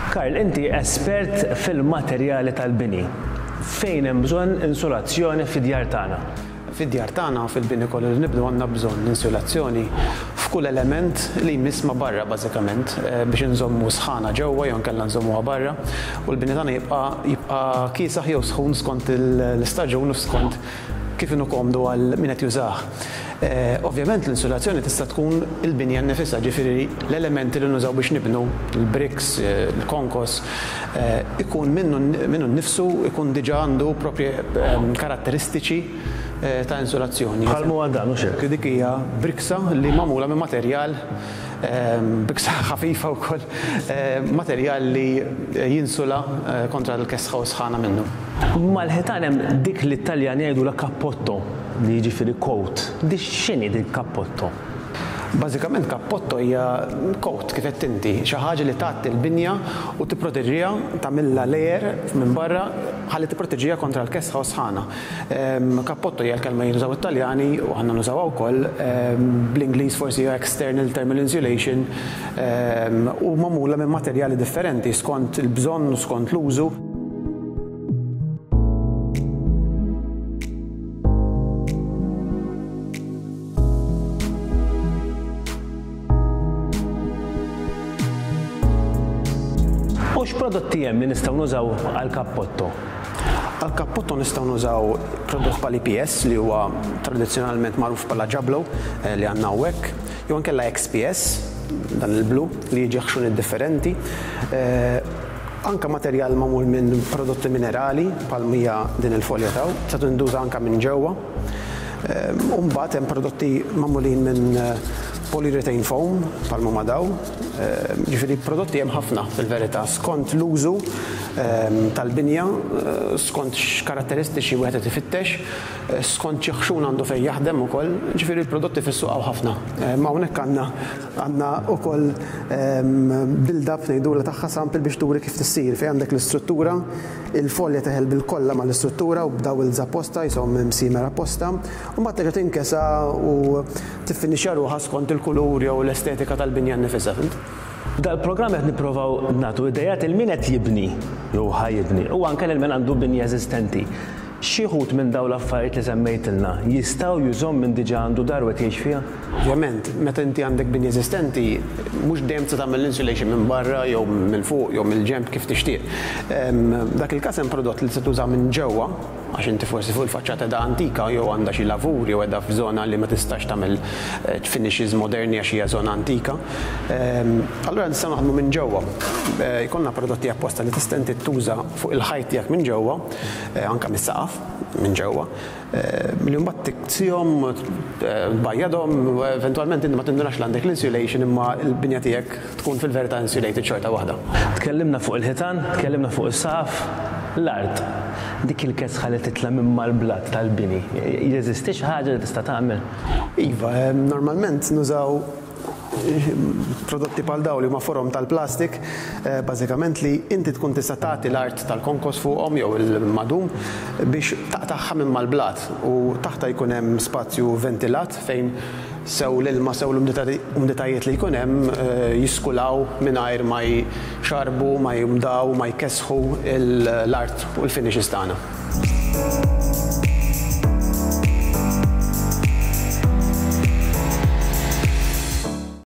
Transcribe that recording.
Karl, inti espert fil-materjali tal-bini. Fejn hemm bżonn insulazzjoni fid-djar tagħna? Fid-djar tagħna fil-bini kollu li nibdu għandna bżonn insulazzjoni f'kull element li jmiss ma' barra bażikament biex inżommu sħana ġewwa jew nkella nżommuha barra u l-bini tagħna jibqa' kiesaħ jew sħun skont l-istaġun u skont kif inhu komdu għal min qed jużah. Ovvjament l-insulazzjoni tista' tkun il-binja nnifisha, ġifieri l-elementi li nużaw biex nibnu l-bricks, il-konkos, ikun minnu nnifsu ikun diġà għandu propri karatteristiċi ta' insulazzjoni. Bħalmu għaddan u xek. Dik hija briksa li magħmula minn materjal briksa ħafifa wkoll materjal li jinsula kontra l-kesħa u sħana minnu. Mal-ħitan hemm dik li t-Taljan jgħidu kappotto li jiġifieri coat. Dik x'inhi dik kappotto? Bażikament kappotto hija coat kif qed inti, xi ħaġa li tagħti l-binja u tipproteġġiha tagħmilha layer minn barra ħalli tipproteġġiha kontra l-kesħa u sħana. Kappotto hija l-kelma jiżaw it-Taljani u aħna nużawha wkoll bl-Ingliż forsi hija external thermal insulation u magħmula minn materjali differenti skont il-bżonn u skont l-użu. U x'prodotti hemm li nistgħu nużaw għall-kappotto? Għall-kappotto nistgħu nużaw prodott bħal EPS li huwa tradizzjonalment magħruf bħala ġablow li għandna hawnhekk, jew inkella XPS dan il-blu li jiġi ħxun differenti. Anke materjal magħmul minn prodotti minerali bħal hija din il-folja taw, se tinduża anke minn ġewwa. U mbagħad hemm prodotti magħmulin minn polyurethane foam bħal huma daw. Ġifieri prodotti hemm ħafna fil-verità skont l-użu tal-binja, skont x'karatteristiċi wieħed qed ifittex, skont xi ħxun għandu fejn jaħdem ukoll, ġifieri l-prodotti fis-suq hawn ħafna. Ma hawnhekk għandna wkoll build-up ngħidula tagħha sample biex turi kif tissir fejn għandek l-istruttura, il-folja teħel bil-kollha mal-istruttura u b'daw il-żapposta jisom msimer apposta, u mbagħad terġa' tinkesa u tiffinixxa ruħha skont il-kulur jew l-estetika tal-binja nnifisha. Dal-programm qed nippruvaw nagħtu idejat il min qed jibni jew ħajibni u anke lil min għandu binja eżistenti. Xi wħud minn dawn l-affarijiet li semmejtilna jistgħu jużhom minn diġà għandu dar u qed jgħix fiha? Ovvjament, meta inti għandek binja eżistenti, mhux dejjem se tagħmel l-insulation minn barra jew minn fuq jew mill-ġenb kif tixtieq. Dak il-każ hemm prodott li se tuża minn ġewwa għax inti forsi fuq il-faċċata qiegħda antika jew għandha xi lavur jew qiegħda f'żona li ma tistax tagħmel finishes moderni għax hija żona antika. Allura nistgħu naħdmu minn ġewwa. Jkollna prodotti apposta li tista' inti tuża fuq il-ħajt tiegħek minn ġewwa, anke mis-saqaf minn ġewwa, milli mbagħad tiksihom, tbajjadhom, eventwalment inti ma tindunx għandek l-insulation imma l-binja tiegħek tkun fil-verità insulated xorta waħda. Tkellimna fuq il-ħitan, tkellimna fuq is-saqaf, l-art. Dik il-kesħa li titla minn mal-blat tal-bini, jeżisti xi ħaġa li tista' tagħmel? Iva, normalment nużaw prodotti bħal dawn li huma forom tal-plastik, bażikament li inti tkun tista' tagħti l-art tal-konkos fuqhom jew il-madum biex taqtaħħa minn mal-blat u taħta jkun hemm spazju ventilat fejn sew l-ilma sew l-umditajiet li jkun hemm jiskulaw mingħajr ma jxarbu, ma jimdaw, ma jkesħu l-art u l-finishes tagħna.